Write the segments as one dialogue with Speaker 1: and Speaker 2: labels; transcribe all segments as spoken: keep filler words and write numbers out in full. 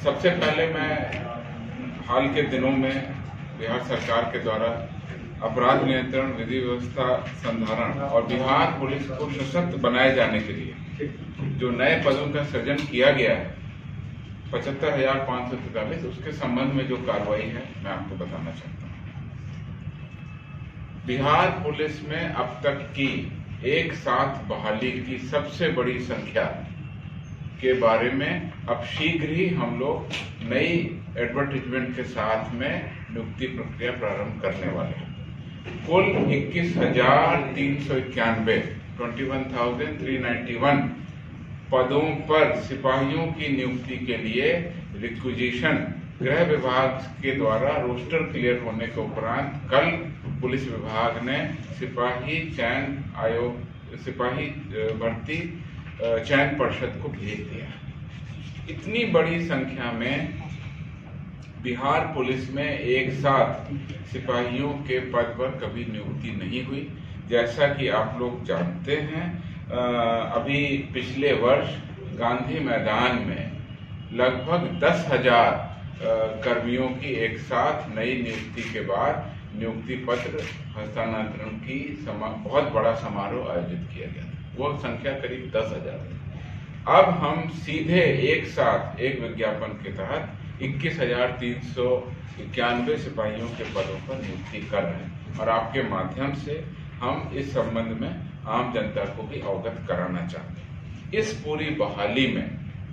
Speaker 1: सबसे पहले मैं हाल के दिनों में बिहार सरकार के द्वारा अपराध नियंत्रण, विधि व्यवस्था संधारण और बिहार पुलिस को सशक्त बनाए जाने के लिए जो नए पदों का सृजन किया गया है पचहत्तर हजार पाँच सौ तैतालीस, उसके संबंध में जो कार्रवाई है मैं आपको बताना चाहता हूँ। बिहार पुलिस में अब तक की एक साथ बहाली की सबसे बड़ी संख्या के बारे में अब शीघ्र ही हम लोग नई एडवर्टीजमेंट के साथ में नियुक्ति प्रक्रिया प्रारंभ करने वाले हैं। कुल इक्कीस हजार तीन सौ इक्यानवे twenty one thousand three ninety one पदों पर सिपाहियों की नियुक्ति के लिए रिक्विजिशन गृह विभाग के द्वारा रोस्टर क्लियर होने के उपरांत कल पुलिस विभाग ने सिपाही चयन आयोग सिपाही भर्ती चयन परिषद को भेज दिया। इतनी बड़ी संख्या में बिहार पुलिस में एक साथ सिपाहियों के पद पर कभी नियुक्ति नहीं हुई। जैसा कि आप लोग जानते हैं, अभी पिछले वर्ष गांधी मैदान में लगभग दस हजार कर्मियों की एक साथ नई नियुक्ति के बाद नियुक्ति पत्र हस्तांतरण की बहुत बड़ा समारोह आयोजित किया गया था। वो संख्या करीब दस हजार है। अब हम सीधे एक साथ एक विज्ञापन के तहत इक्कीस हजार तीन सौ इक्यानवे सिपाहियों के पदों पर नियुक्ति कर रहे हैं और आपके माध्यम से हम इस संबंध में आम जनता को भी अवगत कराना चाहते हैं। इस पूरी बहाली में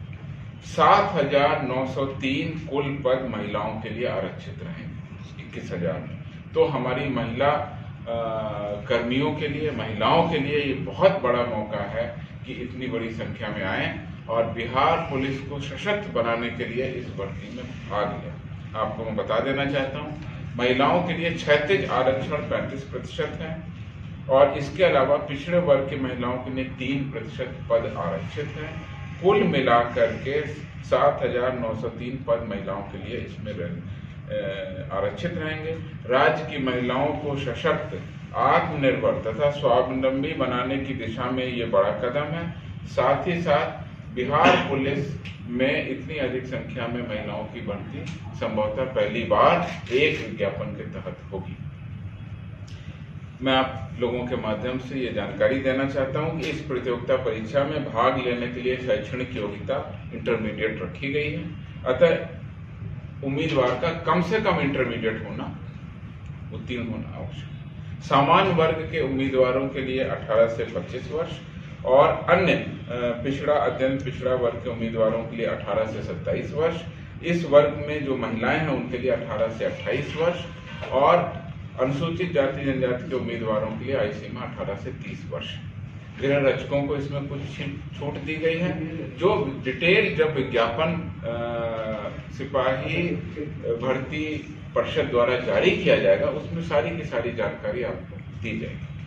Speaker 1: सात हजार नौ सौ तीन कुल पद महिलाओं के लिए आरक्षित रहेंगे इक्कीस हजार में। तो हमारी महिला आ, कर्मियों के लिए, महिलाओं के लिए ये बहुत बड़ा मौका है कि इतनी बड़ी संख्या में आए और बिहार पुलिस को सशक्त बनाने के लिए इस भर्ती में भाग लें। आपको मैं बता देना चाहता हूँ, महिलाओं के लिए क्षैतिज आरक्षण पैंतीस प्रतिशत है और इसके अलावा पिछड़े वर्ग की महिलाओं के लिए तीन प्रतिशत पद आरक्षित है। कुल मिलाकर के सात हजार नौ सौ तीन पद महिलाओं के लिए इसमें आरक्षित रहेंगे। राज्य की महिलाओं को सशक्त, आत्मनिर्भर तथा स्वावलंबी बनाने की दिशा में ये बड़ा कदम है। साथ ही साथ बिहार पुलिस में इतनी अधिक संख्या में महिलाओं की भर्ती संभवतः पहली बार एक विज्ञापन के तहत होगी। मैं आप लोगों के माध्यम से ये जानकारी देना चाहता हूं कि इस प्रतियोगिता परीक्षा में भाग लेने के लिए शैक्षणिक योग्यता इंटरमीडिएट रखी गई है। अतः उम्मीदवार का कम से कम इंटरमीडिएट होना, उत्तीर्ण होना आवश्यक। सामान्य वर्ग के उम्मीदवारों के लिए अठारह से पच्चीस वर्ष और अन्य पिछड़ा, अत्यंत पिछड़ा वर्ग के उम्मीदवारों के लिए अठारह से सत्ताईस वर्ष। इस वर्ग में जो महिलाएं हैं उनके लिए अठारह से अट्ठाईस वर्ष और अनुसूचित जाति जनजाति के उम्मीदवारों के लिए आयु सीमा अठारह से तीस वर्ष। गृह रक्षकों को इसमें कुछ छूट दी गई है। जो डिटेल जब विज्ञापन सिपाही भर्ती परिषद द्वारा जारी किया जाएगा उसमें सारी की सारी जानकारी आपको दी जाएगी।